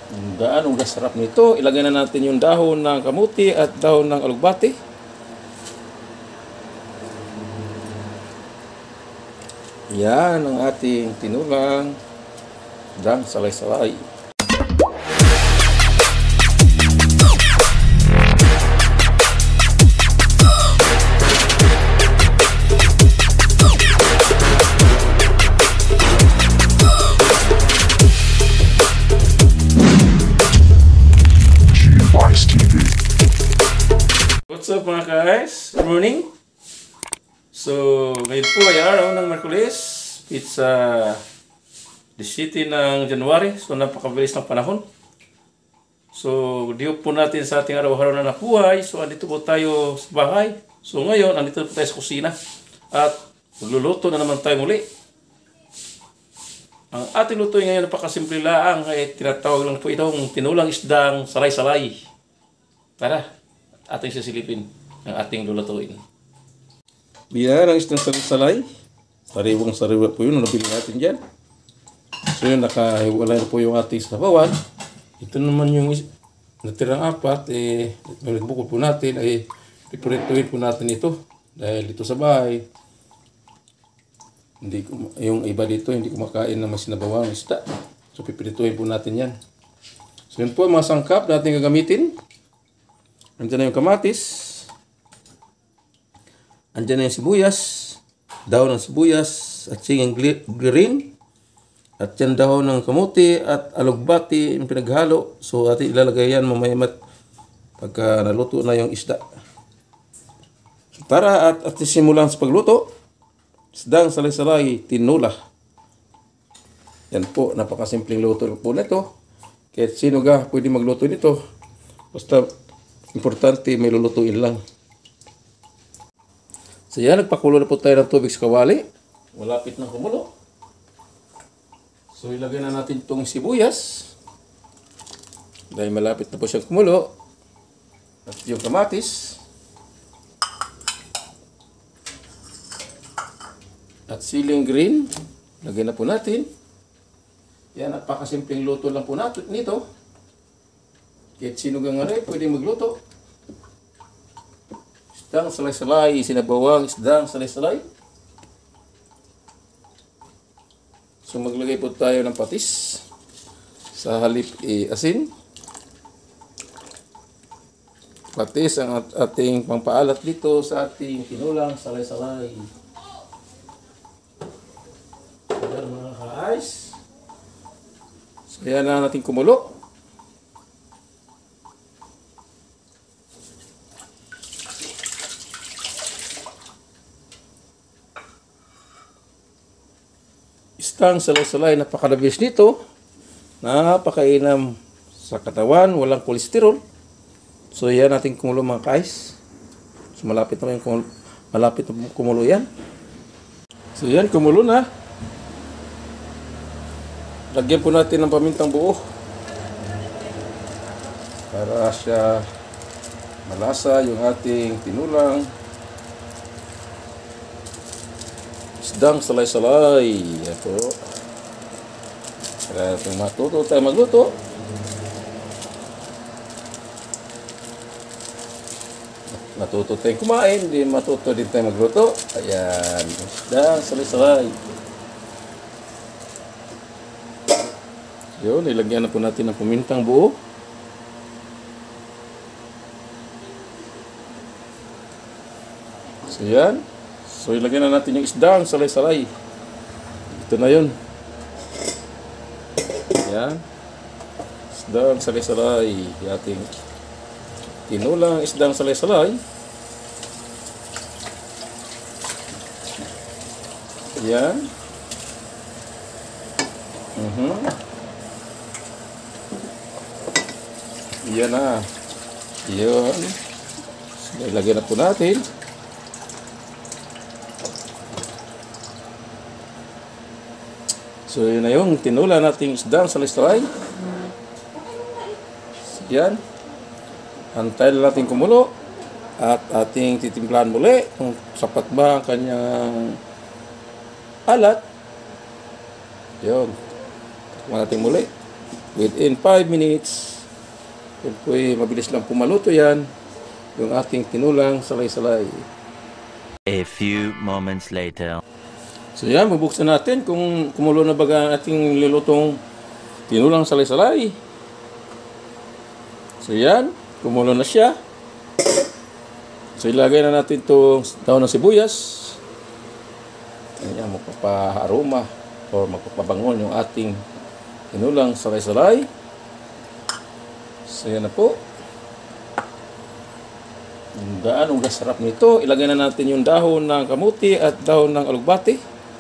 Gaano sarap nito. Ilagay na natin yung dahon ng kamuti at dahon ng alugbati. Yan ang ating tinulang isdang salay-salay. What's up mga guys? Good morning. So, ngayon po ay araw ng Merkulis. It's the city ng January. So, napakabilis ng panahon. So, diyo po natin sa ating araw-araw na nabuhay. So, andito po tayo sa bahay. So, ngayon, andito po tayo sa kusina. At magluluto na naman tayo muli. Ang ating luto ngayon napakasimple lang. Ay tinatawag lang po itong tinulang isdang salay-salay. Tara, ating sisilipin ang ating lulutuin. Yan ang isdang salay-salay. Sariwang sariwa po yun. Nabili natin dyan. So yun, nakahiwalay na po yung ating sabawan. Ito naman yung natirang apat. Nagbukod po natin. Pipirituin po natin ito. Dahil ito sa bahay, yung iba dito hindi kumakain na mas sinabawang isda. So pipirituin po natin yan. So yun po mga sangkap natin gagamitin. Andiyan na yung kamatis. Andiyan na yung sibuyas. Dahon ng sibuyas at singing green. At yan dahon ng kamuti at alugbati yung pinaghalo. So atin ilalagay yan mamayamat pagka naluto na yung isda. So tara at simulan sa pagluto. Isdang salay-salay tinula. Yan po, napakasimpleng luto po nito. Kahit sino ga pwede magluto nito. Basta importante may lulutuin lang. So yan, nagpakulo na po tayo ng tubig sa kawali. Malapit na kumulo. So ilagay na natin itong sibuyas. Dahil malapit na po siyang kumulo. At yung kamatis. At siling green. Lagay na po natin. Yan, napakasimpleng luto lang po natin nito. Kahit sino gang pwede magluto. Isdang salay-salay, sinabawang isdang salay-salay. So maglagay po tayo ng patis. Sa halip asin. Patis ang ating pangpaalat dito sa ating tinulang salay-salay. Ayan mga ka-ice. So yan na natin kumulo. Isdang salay-salay, napakadabis nito. Napakainam sa katawan, walang kolesterol. So yan natin kumulo mga ka-ice. So malapit na kumulo yan. So yan, kumulo na. Lagyan po natin ng pamintang buo para siya malasa yung ating tinulang isdang salay-salay. Yan po. Para matuto tayo magluto. Matuto tayong kumain, din matuto din tayo magluto. Ayan, isdang salay-salay. Yun, nilagyan na po natin ng pamintang buo. So yan. So ilagyan na natin yung isdang salay-salay. Ito na yun. Yan. Isdang salay-salay. Ating tinulang isdang salay-salay. Yan. Yan na. Yun. So, ilagay na po natin. So yun na yung tinula nating isdang salay-salay. Yan. Antayin natin kumulo. At ating titimplahan muli kung sapat ba ang kanyang alat. Yun. Takpan natin muli. Within 5 minutes, yan po mabilis lang pumaluto yan, yung ating tinulang salay-salay. A few moments later. So yan, bubuksan natin kung kumulo na ba ang ating lilutong tinulang salay-salay. So yan, kumulo na siya. So ilagay na natin itong dahon ng sibuyas. Ayan, magpapa-aroma o magpapabangon yung ating tinulang salay-salay. So yan na po. Gaano sarap nito. Ilagay na natin yung dahon ng kamuti at dahon ng alugbati.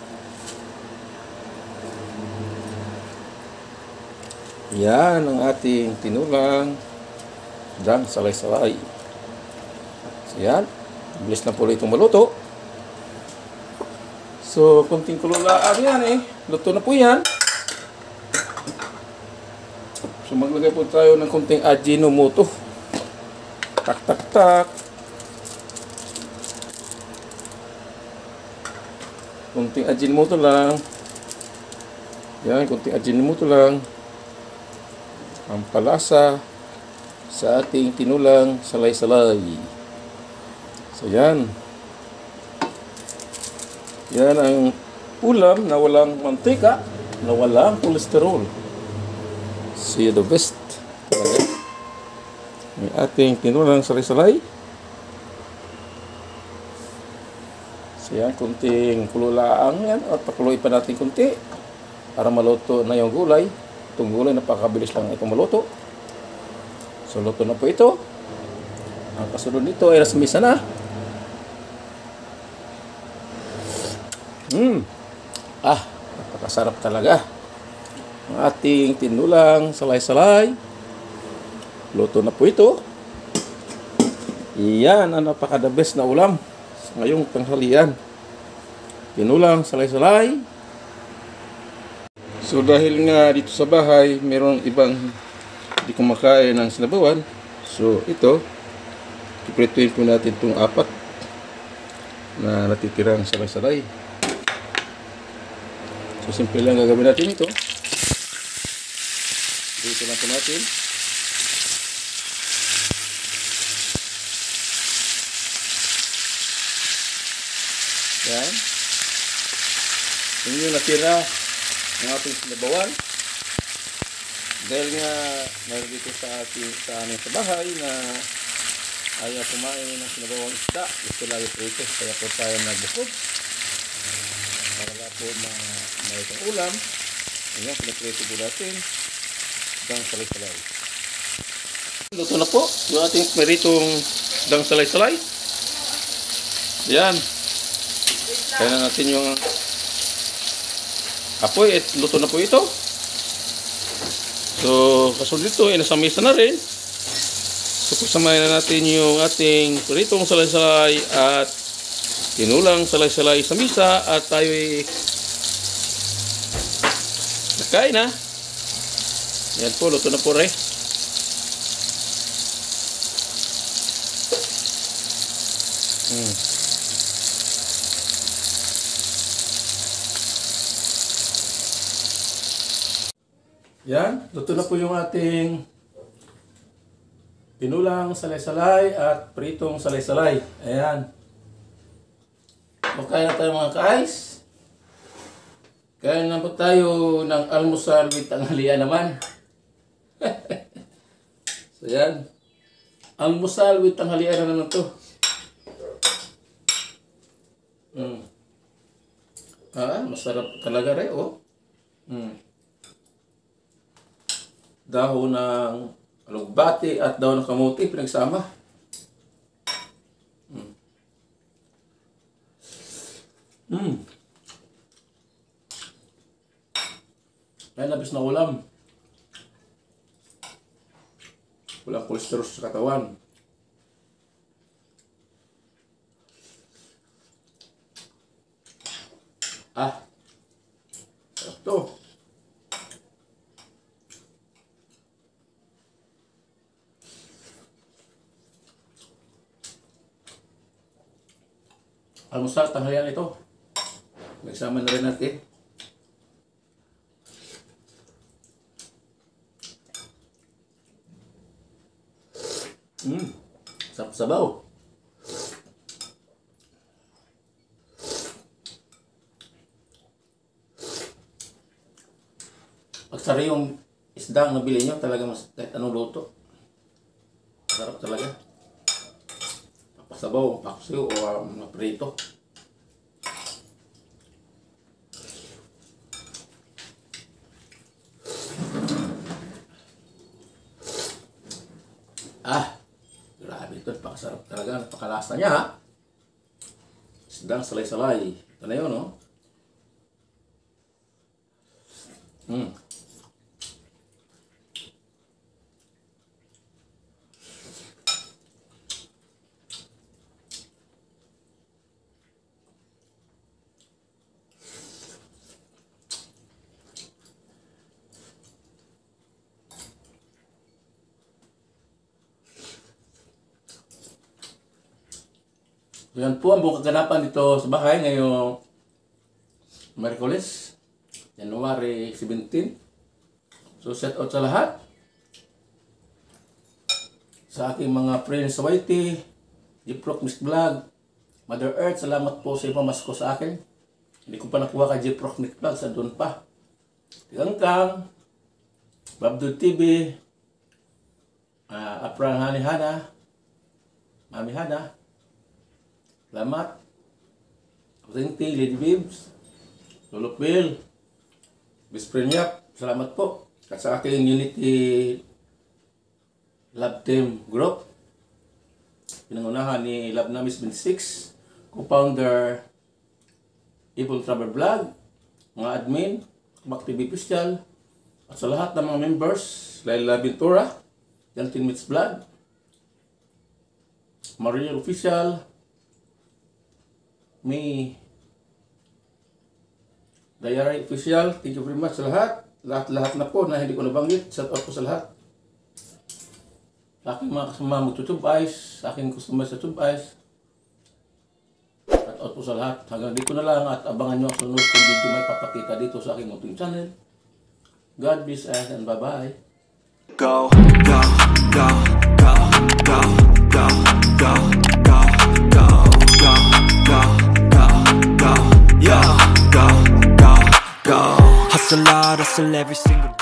Yan ang ating tinulang dan salay-salay. So yan, bilis na po itong maluto. So kunting kululaan yan luto na po yan. So maglagay po tayo ng kunting Ajinomoto. Tak tak tak. Kunting Ajinomoto lang. Yan, kunting Ajinomoto lang. Ang palasa sa ating tinulang salay-salay. So yan. Yan ang ulam na walang mantika, na walang kolesterol. See the best. May ating tinulang salay-salay. So yan, kunting kululaang yan. At pakuloy pa natin kunti para maluto na yung gulay. Itong gulay, napakabilis lang itong maluto. So luto na po ito. Ang kasunod nito ay nasa misa na. Napakasarap talaga ang ating tinulang salay-salay. Luto na po ito. Iyan ang napaka-the best na ulam sa ngayong tanghalian. Tinulang salay-salay. So dahil nga dito sa bahay mayroong ibang hindi kumakain ng sinabawan, so ito iprituin po natin itong 4 na natitirang salay-salay. So simple lang gagawin natin ito. Dito lang po natin. Yan. Yung natira ng ating sinabawan. Dahil nga mayroon dito sa amin sa bahay na ayaw kumain ng sinabawang isda. Gusto lagi po ito. Kaya po tayo nagbukod. Para po may itong ulam. Ayan, pinaprito po natin. Dang salay-salay. Luto na po yung ating meritong dang salay-salay. Ayan. Kaya na natin yung apoy at luto na po ito. So kasunod dito ay nasa mesa na rin. So pasamahin na natin yung ating meritong salay-salay at tinulang salay-salay sa misa at tayo'y nakain na. Yan po, luto na po rin. Yan, luto na po yung ating tinulang salay-salay at pritong salay-salay. Ayan. Kain na tayo mga ka-ice. Kain na po tayo ng almusal with tanghalian naman. So yan. Almusal with tanghalian na naman to. Masarap talaga rin, oh. Dahon ng alugbati at dahon ng kamuti pinagsama. Ay, labis na ulam. Walang kolesterol sa katawan. Sarap to. Almusal, tanghalian ito. Nagsama na rin natin. Sarap sabaw. Pag sariwang isda ang nabili nyo, talaga mas kahit anong luto. Sarap talaga. Pasabaw, paksiw o prito. Grabe ito. Napakasarap talaga. Napakalasa niya, ha? Isdang salay-salay. Ito na yun, no? Yan po ang buong kaganapan dito sa bahay ngayong Miyerkules, January 17. So shout out sa lahat. Sa aking mga friends sa YT, Jeprock Mix Vlog, Mother Earth, salamat po sa ipamasko sa akin. Hindi ko pa nakuha kay Jeprock Mix Vlog, sa doon pa. Tigangkang, Babdo TV, Aprang Hanihana, Mami Hana, salamat. Rinty, Lady Bibs, Lolo Bill, Best Friend Yap, salamat po. At sa aking Unity Love Team Group, pinangunahan ni Love Namis 26, co-founder Evil Travel Vlog, mga admin, Kumak TV Official, at sa lahat ng mga members, Laila Ventura, Jantin Mits Vlog, Maria Official, Me, Diary Official, thank you very much sa lahat. Lahat na po na hindi ko nabanggit. Shout out po sa lahat. Sa aking mga kasama mag-YouTube Eyes, sa aking customer sa YouTube Eyes. Shout out po sa lahat. Hanggang dito na lang at abangan nyo ang sunod kung video may papakita dito sa aking munting channel. God bless us and bye-bye. Go, go, go, go, go, go, go, go, go, go, go. Go, go, go, go. Hustle hard, hustle every single day.